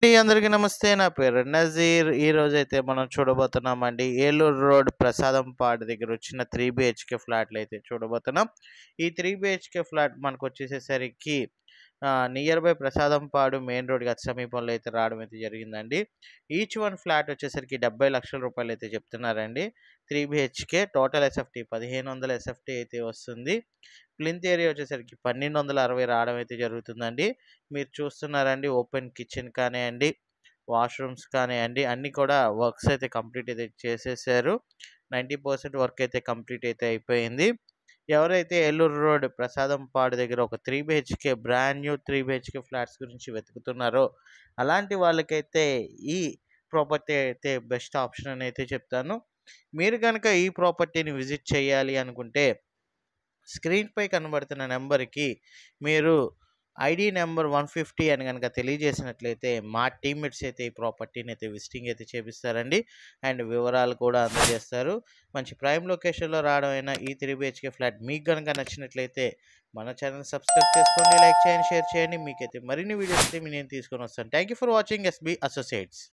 అందరికీ నమస్తే. నా పేరు నజీర్. ఈరోజైతే మనం చూడబోతున్నామండి ఏలూరు రోడ్ ప్రసాదంపాడు దగ్గర వచ్చిన 3 బిహెచ్కే ఫ్లాట్లు అయితే చూడబోతున్నాం. ఈ 3 బిహెచ్కే ఫ్లాట్ మనకు వచ్చేసేసరికి నియర్ బై ప్రసాదంపాడు మెయిన్ రోడ్కి అతి సమీపంలో అయితే రావడం అయితే జరిగిందండి. ఈచ్ వన్ ఫ్లాట్ వచ్చేసరికి 70 లక్షల రూపాయలు అయితే చెప్తున్నారండి. 3 బిహెచ్కే టోటల్ ఎస్ఎఫ్టీ 1500 ఎస్ఎఫ్టీ అయితే వస్తుంది. ప్లింత్ ఏరియా వచ్చేసరికి 1260 రావడం అయితే జరుగుతుందండి. మీరు చూస్తున్నారండి, ఓపెన్ కిచెన్ కానివ్వండి, వాష్రూమ్స్ కానివ్వండి, అన్నీ కూడా వర్క్స్ అయితే కంప్లీట్ అయితే చేసేసారు. 90% వర్క్ అయితే కంప్లీట్ అయితే అయిపోయింది. ఎవరైతే ఏలూరు రోడ్ ప్రసాదంపాడు దగ్గర ఒక 3 BHK brand new 3 BHK flats గురించి వెతుకుతున్నారో అలాంటి వాళ్ళకైతే ఈ ప్రాపర్టీ అయితే బెస్ట్ ఆప్షన్ అని అయితే చెప్తాను. మీరు కనుక ఈ ప్రాపర్టీని విజిట్ చేయాలి అనుకుంటే స్క్రీన్పై కనబడుతున్న నెంబర్కి మీరు ఐడి నెంబర్ 150 అని కనుక తెలియజేసినట్లయితే మా టీమ్మేట్స్ అయితే ఈ ప్రాపర్టీని అయితే విజిటింగ్ అయితే చేపిస్తారండి. అండ్ వివరాలు కూడా అందజేస్తారు. మంచి ప్రైమ్ లొకేషన్లో రావడం అయిన ఈ 3 బిహెచ్కే ఫ్లాట్ మీకు కనుక నచ్చినట్లయితే మన ఛానల్ సబ్స్క్రైబ్ చేసుకోండి, లైక్ చేయండి, షేర్ చేయండి. మీకైతే మరిన్ని వీడియోస్ అయితే నేను తీసుకొని వస్తాను. Thank you for watching SB associates.